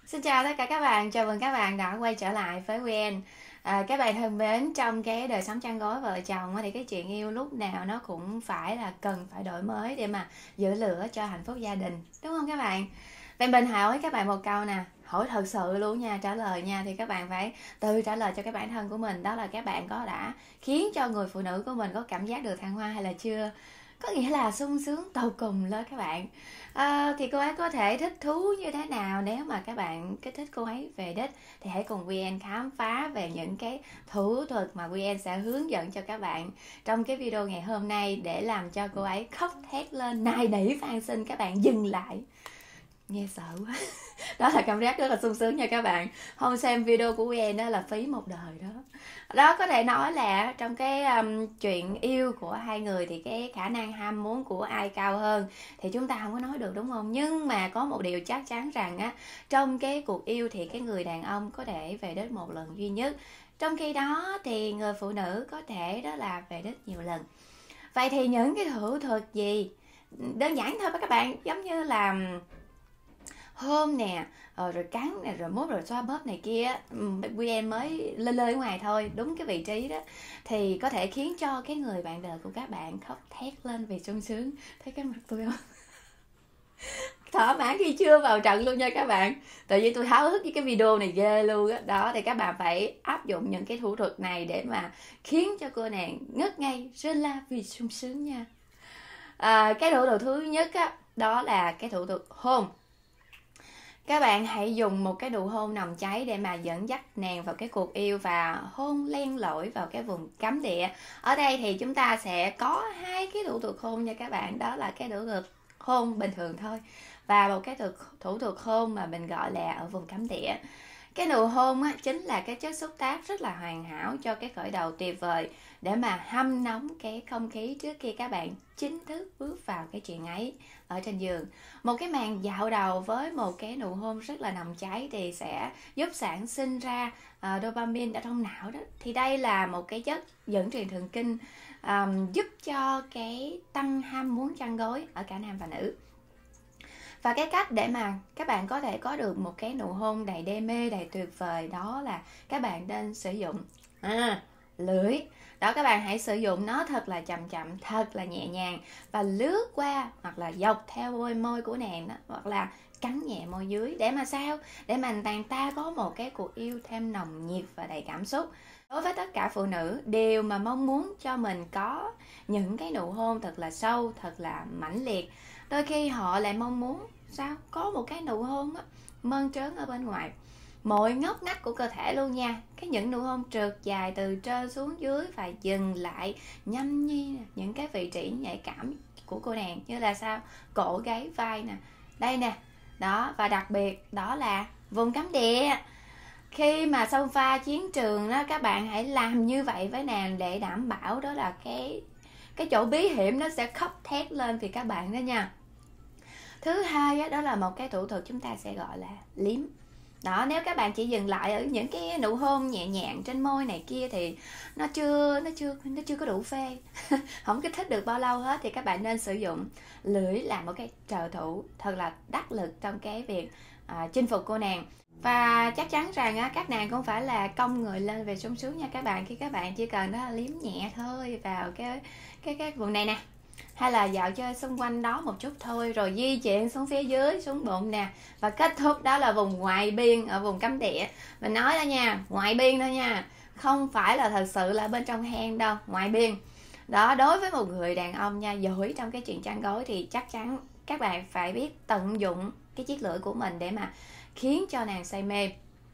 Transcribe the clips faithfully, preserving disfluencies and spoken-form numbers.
Xin chào tất cả các bạn, chào mừng các bạn đã quay trở lại với quy en. À, các bạn thân mến, trong cái đời sống chăn gối vợ chồng thì cái chuyện yêu lúc nào nó cũng phải là cần phải đổi mới để mà giữ lửa cho hạnh phúc gia đình, đúng không các bạn? Vậy mình hỏi các bạn một câu nè, hỏi thật sự luôn nha, trả lời nha, thì các bạn phải tự trả lời cho cái bản thân của mình, đó là các bạn có đã khiến cho người phụ nữ của mình có cảm giác được thăng hoa hay là chưa? Có nghĩa là sung sướng tột cùng lên các bạn. À, thì cô ấy có thể thích thú như thế nào, nếu mà các bạn kích thích cô ấy về đích thì hãy cùng quy en khám phá về những cái thủ thuật mà quy en sẽ hướng dẫn cho các bạn trong cái video ngày hôm nay để làm cho cô ấy khóc thét lên nài nỉ van xin các bạn dừng lại. Nghe sợ quá. Đó là cảm giác rất là sung sướng nha các bạn. Không xem video của quy en đó là phí một đời đó. Đó, có thể nói là trong cái um, chuyện yêu của hai người thì cái khả năng ham muốn của ai cao hơn thì chúng ta không có nói được, đúng không? Nhưng mà có một điều chắc chắn rằng á, trong cái cuộc yêu thì cái người đàn ông có thể về đích một lần duy nhất, trong khi đó thì người phụ nữ có thể đó là về đích nhiều lần. Vậy thì những cái thủ thuật gì? Đơn giản thôi các bạn, giống như là hôn nè, rồi cắn nè, rồi mốt rồi xoa bóp này kia. quy en mới lê lê ngoài thôi, đúng cái vị trí đó thì có thể khiến cho cái người bạn đời của các bạn khóc thét lên vì sung sướng. Thấy cái mặt tôi không? Thỏa mãn khi chưa vào trận luôn nha các bạn. Tự nhiên tôi háo hức với cái video này ghê luôn á. Đó thì các bạn phải áp dụng những cái thủ thuật này để mà khiến cho cô nàng ngất ngây rên la vì sung sướng nha. À, cái thủ thuật thứ nhất á, đó là cái thủ thuật hôn. Các bạn hãy dùng một cái nụ hôn nồng cháy để mà dẫn dắt nàng vào cái cuộc yêu và hôn len lỏi vào cái vùng cấm địa. Ở đây thì chúng ta sẽ có hai cái thủ thuật hôn nha các bạn. Đó là cái thủ thuật hôn bình thường thôi và một cái thuật, thủ thuật hôn mà mình gọi là ở vùng cấm địa. Cái nụ hôn á, chính là cái chất xúc tác rất là hoàn hảo cho cái khởi đầu tuyệt vời để mà hâm nóng cái không khí trước khi các bạn chính thức bước vào cái chuyện ấy ở trên giường. Một cái màn dạo đầu với một cái nụ hôn rất là nồng cháy thì sẽ giúp sản sinh ra uh, dopamine ở trong não đó. Thì đây là một cái chất dẫn truyền thần kinh um, giúp cho cái tăng ham muốn chăn gối ở cả nam và nữ. Và cái cách để mà các bạn có thể có được một cái nụ hôn đầy đê mê, đầy tuyệt vời, đó là các bạn nên sử dụng à, lưỡi. Đó, các bạn hãy sử dụng nó thật là chậm chậm, thật là nhẹ nhàng và lướt qua hoặc là dọc theo môi môi của nàng đó, hoặc là cắn nhẹ môi dưới. Để mà sao? Để mà nàng ta có một cái cuộc yêu thêm nồng nhiệt và đầy cảm xúc. Đối với tất cả phụ nữ đều mà mong muốn cho mình có những cái nụ hôn thật là sâu, thật là mãnh liệt, đôi khi họ lại mong muốn sao có một cái nụ hôn á, mơn trớn ở bên ngoài mọi ngóc ngách của cơ thể luôn nha. Cái những nụ hôn trượt dài từ trên xuống dưới và dừng lại nhâm nhi nè, những cái vị trí nhạy cảm của cô nàng như là sao cổ, gáy, vai nè, đây nè, đó. Và đặc biệt đó là vùng cấm địa. Khi mà xông pha chiến trường đó, các bạn hãy làm như vậy với nàng để đảm bảo đó là cái cái chỗ bí hiểm nó sẽ khóc thét lên vì các bạn đó nha. Thứ hai đó, đó là một cái thủ thuật chúng ta sẽ gọi là liếm. Đó, nếu các bạn chỉ dừng lại ở những cái nụ hôn nhẹ nhàng trên môi này kia thì nó chưa nó chưa nó chưa có đủ phê. Không kích thích được bao lâu hết thì các bạn nên sử dụng lưỡi làm một cái trợ thủ thật là đắc lực trong cái việc à, chinh phục cô nàng. Và chắc chắn rằng á, các nàng cũng phải là cong người lên về sung sướng nha các bạn, khi các bạn chỉ cần đó là liếm nhẹ thôi vào cái cái cái vùng này nè, hay là dạo chơi xung quanh đó một chút thôi, rồi di chuyển xuống phía dưới, xuống bụng nè, và kết thúc đó là vùng ngoại biên ở vùng cấm địa. Mình nói đó nha, ngoại biên thôi nha, không phải là thật sự là bên trong hang đâu, ngoại biên. Đó, đối với một người đàn ông nha, giỏi trong cái chuyện chăn gối thì chắc chắn các bạn phải biết tận dụng cái chiếc lưỡi của mình để mà khiến cho nàng say mê.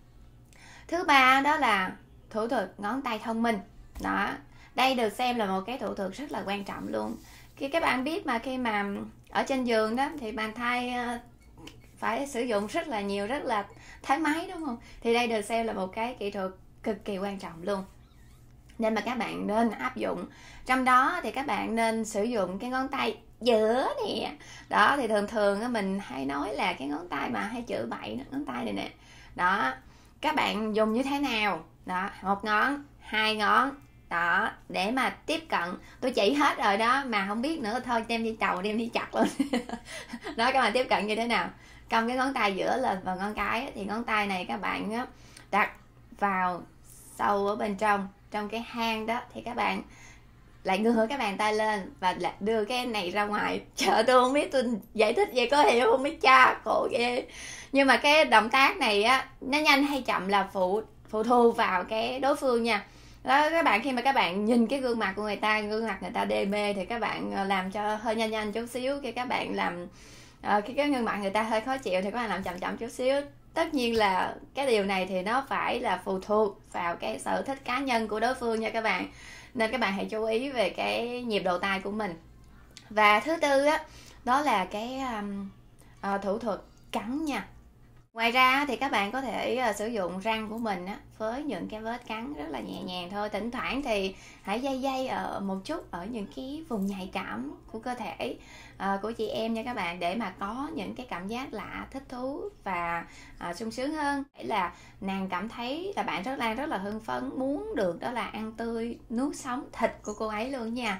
Thứ ba đó là thủ thuật ngón tay thông minh. Đó, đây được xem là một cái thủ thuật rất là quan trọng luôn. Khi các bạn biết mà khi mà ở trên giường đó thì bàn tay phải sử dụng rất là nhiều, rất là thoải mái, đúng không? Thì đây được xem là một cái kỹ thuật cực kỳ quan trọng luôn, nên mà các bạn nên áp dụng. Trong đó thì các bạn nên sử dụng cái ngón tay giữa nè. Đó, thì thường thường mình hay nói là cái ngón tay mà hay chữ bậy, ngón tay này nè. Đó, các bạn dùng như thế nào? Đó, một ngón, hai ngón. Đó, để mà tiếp cận. Tôi chỉ hết rồi đó mà không biết nữa, thôi đem đi chầu, đem đi chặt luôn. Đó, các bạn tiếp cận như thế nào? cong cái ngón tay giữa lên và ngón cái, thì ngón tay này các bạn đặt vào sâu ở bên trong trong cái hang đó, thì các bạn lại ngửa cái bàn tay lên và lại đưa cái này ra ngoài. Trời, tôi không biết tôi giải thích vậy có hiểu không mấy cha, khổ ghê. Nhưng mà cái động tác này á, nó nhanh hay chậm là phụ phụ thuộc vào cái đối phương nha. Đó, các bạn khi mà các bạn nhìn cái gương mặt của người ta, gương mặt người ta đê mê, thì các bạn làm cho hơi nhanh nhanh chút xíu. Khi các bạn làm uh, khi cái gương mặt người ta hơi khó chịu thì các bạn làm chậm chậm chút xíu. Tất nhiên là cái điều này thì nó phải là phụ thuộc vào cái sở thích cá nhân của đối phương nha các bạn, nên các bạn hãy chú ý về cái nhịp độ tay của mình. Và thứ tư á, đó là cái um, uh, thủ thuật cắn nha. Ngoài ra thì các bạn có thể uh, sử dụng răng của mình á, với những cái vết cắn rất là nhẹ nhàng thôi. Thỉnh thoảng thì hãy day day ở một chút ở những cái vùng nhạy cảm của cơ thể uh, của chị em nha các bạn, để mà có những cái cảm giác lạ, thích thú và uh, sung sướng hơn. Để là nàng cảm thấy là bạn rất là rất là hưng phấn, muốn được đó là ăn tươi nuốt sống thịt của cô ấy luôn nha.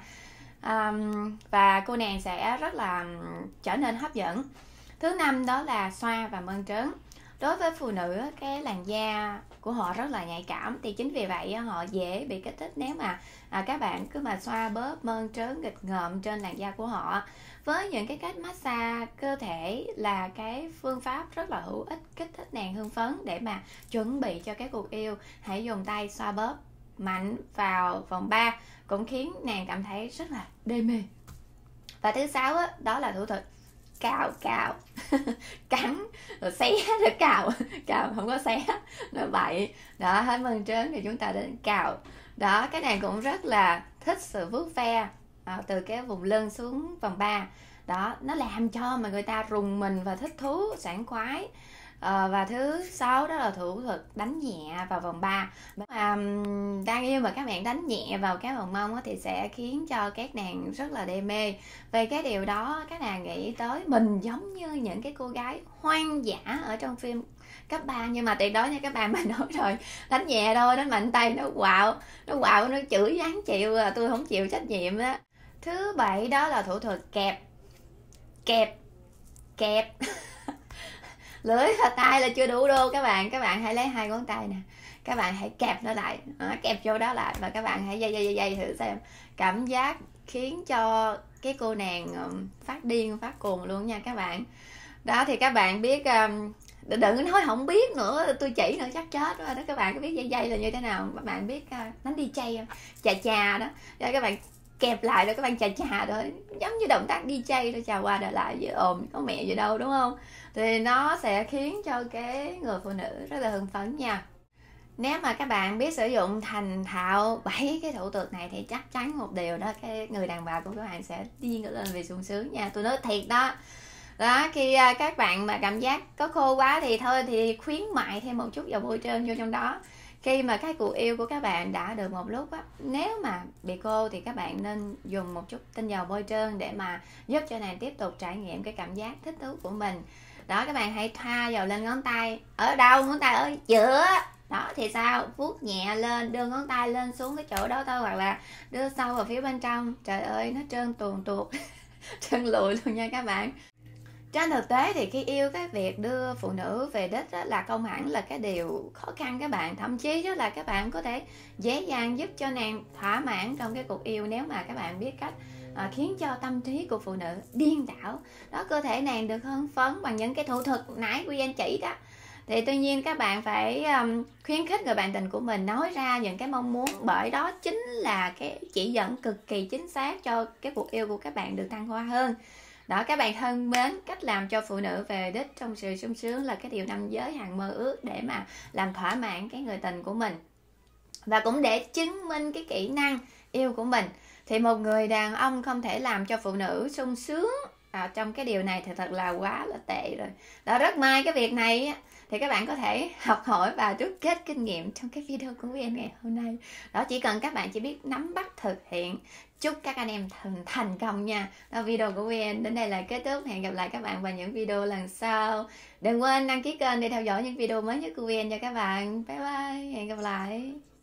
Um, và cô nàng sẽ rất là trở nên hấp dẫn. Thứ năm đó là xoa và mơn trớn. Đối với phụ nữ, cái làn da của họ rất là nhạy cảm, thì chính vì vậy họ dễ bị kích thích nếu mà à, các bạn cứ mà xoa bóp mơn trớn nghịch ngợm trên làn da của họ. Với những cái cách massage cơ thể là cái phương pháp rất là hữu ích, kích thích nàng hưng phấn để mà chuẩn bị cho cái cuộc yêu. Hãy dùng tay xoa bóp mạnh vào vòng ba cũng khiến nàng cảm thấy rất là đê mê. Và thứ sáu đó, đó là thủ thuật cào cào cắn rồi xé rồi cào cào không có xé nó bậy đó. Hết mơn trớn thì chúng ta đến cào đó. Cái này cũng rất là thích sự vuốt ve à, từ cái vùng lưng xuống vòng ba đó, nó làm cho mà người ta rùng mình và thích thú, sảng khoái. À, và thứ sáu đó là thủ thuật đánh nhẹ vào vòng ba. À, đang yêu mà các bạn đánh nhẹ vào cái vòng mông thì sẽ khiến cho các nàng rất là đê mê. Về cái điều đó, các nàng nghĩ tới mình giống như những cái cô gái hoang dã ở trong phim cấp ba. Nhưng mà tuyệt đối nha các bạn, mình nói rồi, đánh nhẹ thôi, đánh mạnh tay nó quạo, nó quạo, nó chửi dáng chịu, tôi không chịu trách nhiệm đó. Thứ bảy đó là thủ thuật kẹp kẹp kẹp lưỡi và tay là chưa đủ đô các bạn. Các bạn hãy lấy hai ngón tay nè, các bạn hãy kẹp nó lại, à, kẹp vô đó lại, và các bạn hãy dây dây dây dây thử xem cảm giác khiến cho cái cô nàng um, phát điên phát cuồng luôn nha các bạn. Đó thì các bạn biết um, đừng nói không biết nữa, tôi chỉ nữa chắc chết rồi đó. Các bạn có biết dây dây là như thế nào? Các bạn biết uh, đánh đi chay không? Chà chà đó, cho các bạn kẹp lại rồi các bạn chà chà thôi, giống như động tác đi chay thôi, chà qua đời lại với ồn có mẹ gì đâu, đúng không? Thì nó sẽ khiến cho cái người phụ nữ rất là hưng phấn nha. Nếu mà các bạn biết sử dụng thành thạo bảy cái thủ thuật này thì chắc chắn một điều đó, cái người đàn bà của các bạn sẽ điên lên vì sung sướng nha. Tôi nói thiệt đó. Đó, khi các bạn mà cảm giác có khô quá thì thôi thì khuyến mại thêm một chút dầu bôi trơn vô trong đó. Khi mà cái cuộc yêu của các bạn đã được một lúc á, nếu mà bị khô thì các bạn nên dùng một chút tinh dầu bôi trơn để mà giúp cho nàng tiếp tục trải nghiệm cái cảm giác thích thú của mình. Đó, các bạn hãy thoa dầu lên ngón tay. Ở đâu? Ngón tay ở giữa. Đó thì sao? Vuốt nhẹ lên, đưa ngón tay lên xuống cái chỗ đó thôi, hoặc là đưa sâu vào phía bên trong. Trời ơi, nó trơn tuồn tuột trơn lùi luôn nha các bạn. Trên thực tế thì khi yêu, cái việc đưa phụ nữ về đích là không hẳn là cái điều khó khăn các bạn. Thậm chí đó là các bạn có thể dễ dàng giúp cho nàng thỏa mãn trong cái cuộc yêu, nếu mà các bạn biết cách à, khiến cho tâm trí của phụ nữ điên đảo. Đó, cơ thể nàng được hưng phấn bằng những cái thủ thuật nãy của anh chỉ đó. Thì tuy nhiên các bạn phải um, khuyến khích người bạn tình của mình nói ra những cái mong muốn, bởi đó chính là cái chỉ dẫn cực kỳ chính xác cho cái cuộc yêu của các bạn được thăng hoa hơn. Đó các bạn thân mến, cách làm cho phụ nữ về đích trong sự sung sướng là cái điều nam giới hằng mơ ước để mà làm thỏa mãn cái người tình của mình. Và cũng để chứng minh cái kỹ năng yêu của mình, thì một người đàn ông không thể làm cho phụ nữ sung sướng à, trong cái điều này thì thật là quá là tệ rồi. Đó, rất may cái việc này thì các bạn có thể học hỏi và rút kết kinh nghiệm trong cái video của em ngày hôm nay. Đó, chỉ cần các bạn chỉ biết nắm bắt thực hiện. Chúc các anh em thành, thành công nha. Đó, video của vê en đến đây là kết thúc. Hẹn gặp lại các bạn vào những video lần sau. Đừng quên đăng ký kênh để theo dõi những video mới nhất của vê en cho các bạn. Bye bye, hẹn gặp lại.